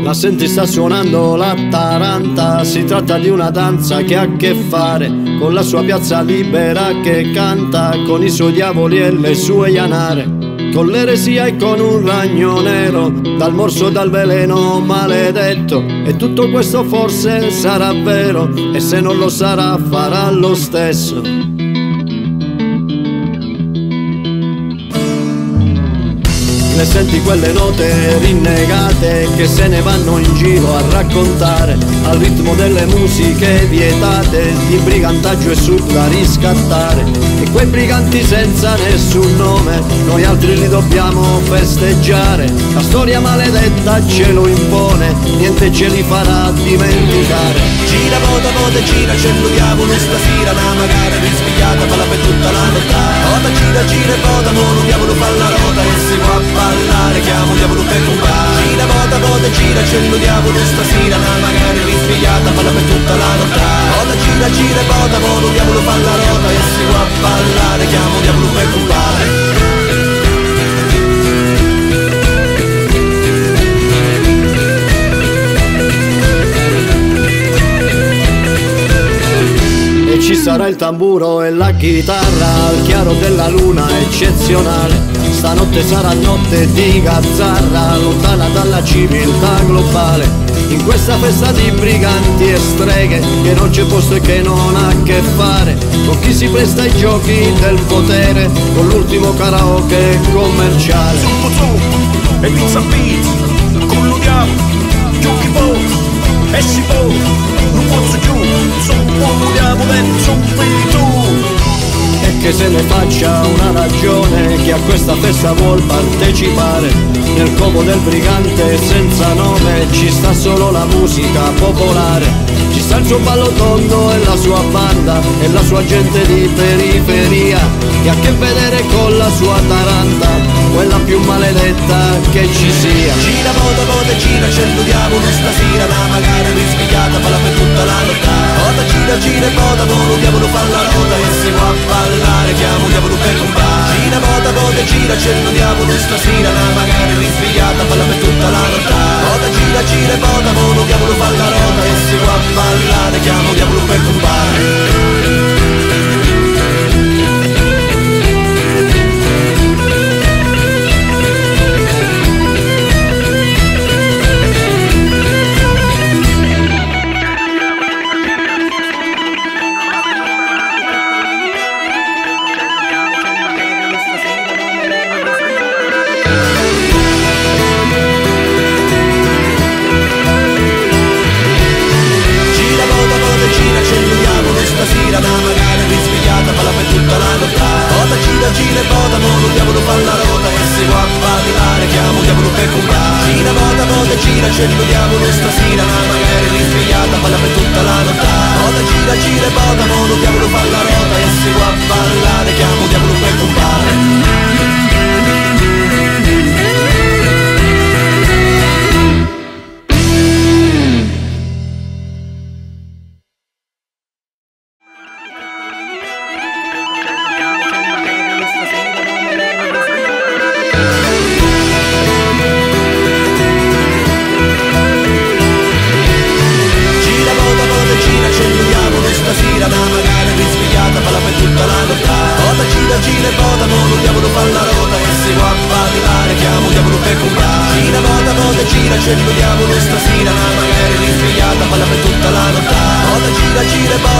Ma senti, sta suonando la taranta, si tratta di una danza che ha a che fare con la sua piazza libera che canta, con i suoi diavoli e le sue ianare, con l'eresia e con un ragno nero, dal morso e dal veleno maledetto. E tutto questo forse sarà vero, e se non lo sarà farà lo stesso. Le senti quelle note rinnegate che se ne vanno in giro a raccontare, al ritmo delle musiche vietate, di brigantaggio e sud da riscattare. E quei briganti senza nessun nome, noi altri li dobbiamo festeggiare. La storia maledetta ce lo impone, niente ce li farà dimenticare. Gira, vota, vota, gira, c'è lo diavolo stasera, una magari risvegliata, parla per tutta la notte. Vota, gira, gira e vota, mo lo diavolo fa la rota e si può ballare, chiamo diavolo per compare. Gira, vota, vota, gira, c'è lo diavolo stasera, una magari risvegliata, parla per tutta la notte. Vota, gira, gira e vota, mo lo diavolo fa la rota e si può ballare, chiamo diavolo per compare. Ci sarà il tamburo e la chitarra al chiaro della luna eccezionale. Stanotte sarà notte di gazzarra, lontana dalla civiltà globale. In questa festa di briganti e streghe, che non c'è posto e che non ha a che fare con chi si presta ai giochi del potere, con l'ultimo karaoke commerciale. Zumbo zumbo e pizza pizza, con lo diavolo, giochi po', e si può, non posso giù, sono un po' diavolo e sono tu. E che se ne faccia una ragione, chi a questa festa vuol partecipare. Nel covo del brigante senza nome ci sta solo la musica popolare. Ci sta il suo ballo tondo e la sua banda e la sua gente di periferia, che ha a che vedere con la sua taranta, quella più maledetta che ci sia. Gira, vota, vota, gira, c'è lo diavolo stasera, una magari risvegliata, parla per tutta la notte. Vota, gira, gira e vota, lo diavolo fa la rota e si può ballare, chiamo diavolo per compare. Gira, vota, vota, gira, c'è lo diavolo stasera, una magari risvegliata, parla per tutta la notte. Vota, gira, gira e vota, lo diavolo fa la rota e si può ballare, chiamo diavolo per compare. Stasera una magari risvegliata, parla per tutta la notte. Vota, gira, gira e vota, mo lo diavolo fa la rota e si può ballare, chiamo diavolo per comprare. Gira, vota, vota, gira, c'è lo diavolo stasera, una magari risvegliata, parla per tutta la notte. Vota, gira, gira e vota, mo lo diavolo fa la rota e si può ballare, chiamo diavolo per comprare. C'è il diavolo stasera, magari risvegliata, parla per tutta la notte. Vota, gira, gira e